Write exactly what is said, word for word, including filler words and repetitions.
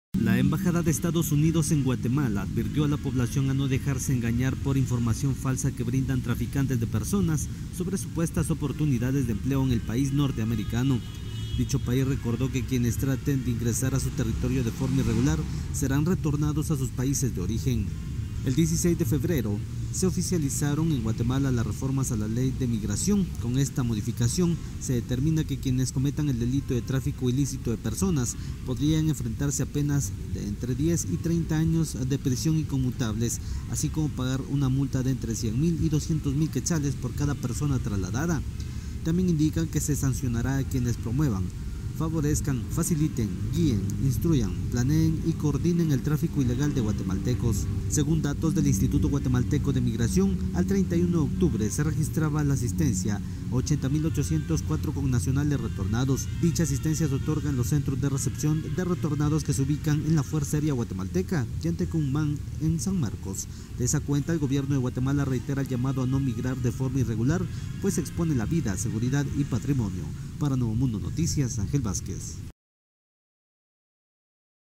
La Embajada de Estados Unidos en Guatemala advirtió a la población a no dejarse engañar por información falsa que brindan traficantes de personas sobre supuestas oportunidades de empleo en el país norteamericano. Dicho país recordó que quienes traten de ingresar a su territorio de forma irregular serán retornados a sus países de origen. El dieciséis de febrero se oficializaron en Guatemala las reformas a la ley de migración. Con esta modificación se determina que quienes cometan el delito de tráfico ilícito de personas podrían enfrentarse a penas de entre diez y treinta años de prisión inconmutables, así como pagar una multa de entre cien mil y doscientos mil quetzales por cada persona trasladada. También indican que se sancionará a quienes promuevan, favorezcan, faciliten, guíen, instruyan, planeen y coordinen el tráfico ilegal de guatemaltecos. Según datos del Instituto Guatemalteco de Migración, al treinta y uno de octubre se registraba la asistencia a ochenta mil ochocientos cuatro connacionales retornados. Dicha asistencia se otorga en los centros de recepción de retornados que se ubican en la Fuerza Aérea Guatemalteca y Antecumán en San Marcos. De esa cuenta, el gobierno de Guatemala reitera el llamado a no migrar de forma irregular, pues expone la vida, seguridad y patrimonio. Para Nuevo Mundo Noticias, Ángel Vázquez.